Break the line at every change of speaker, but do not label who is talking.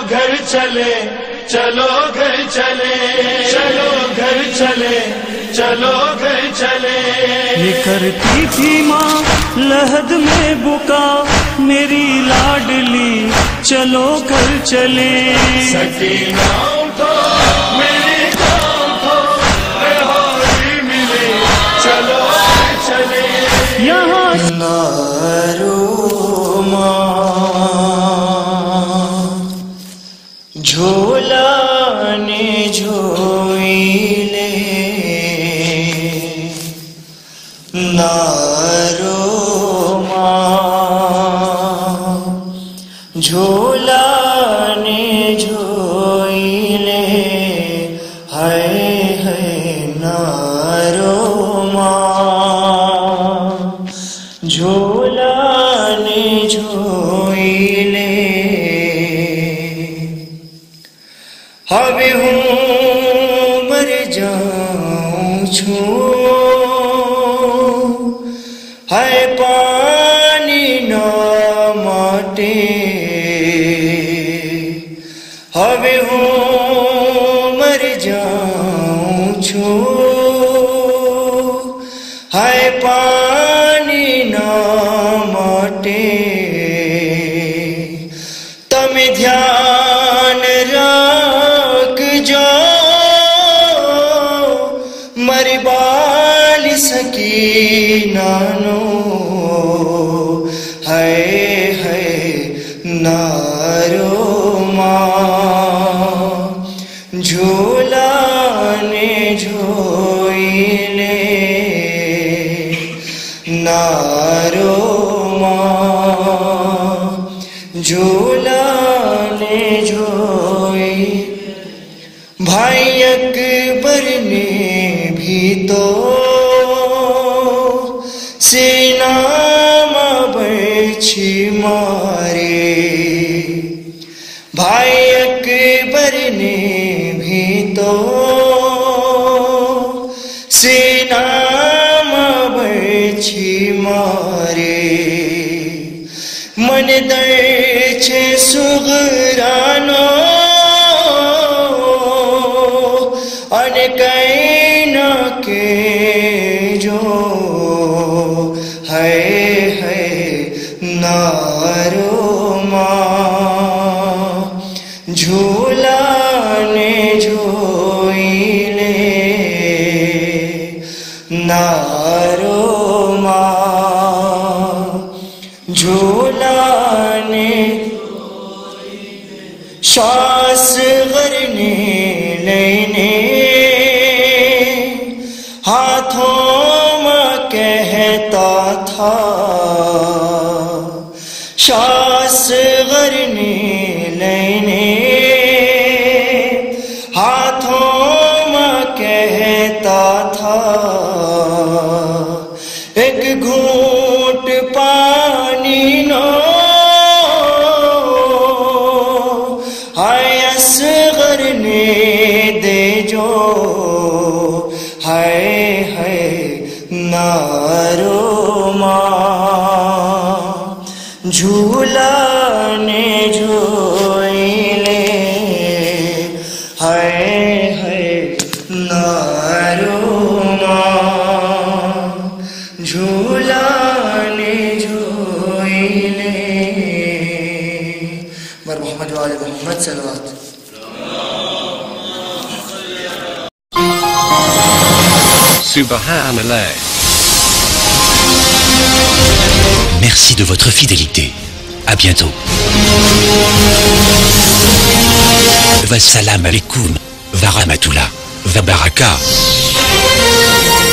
घर चले, चलो घर चले, चलो घर चले, चलो घर चले।
ये करती थी माँ लहद में बुका मेरी लाडली, चलो घर चले।
सकीना उठो मेरी जान उठो, होली मिले, चलो घर चले।
यहाँ
ना रो माँ, झोला ने झोइले, ना रो माँ, झोला ने झोइले, हाय हाय ना रो माँ, झोला ने झोइले। हवे हूँ मर जाऊँ छू, है पानी न माटे, हवे हूँ मर जाऊँ छू, है पानी न माटे। तम ध्यान राख जो मर बाल सकी नानो, है नारो माँ, झूला ने झोइले, नारो माँ, झूला ने झोई। भाई अकबर ने भी तो सेना में बर्छी मारे, भाई अकबर ने भी तो सेना में बर्छी मारे। मन दर छे सुगरानो अने कई न के जो, है नारो माँ, झूला ने झोइले, नारो माँ, झूला ने श्वास करने लेने, हाथों में कहता था, श्वास करने लेने, हाथों में कहता था। एक घूंट पानी नो, हाय असगर ने दे जो, हाय नारो माँ, झूला ने झोइले, हाय नारो माँ, झूला ने झोइले। बर मोहम्मद वाले मोहम्मद सल्लल्लाहु।
Subhanallah.
Merci de votre fidélité. À bientôt. Wassalam alaikum. Wa rahmatullah. Wa baraka.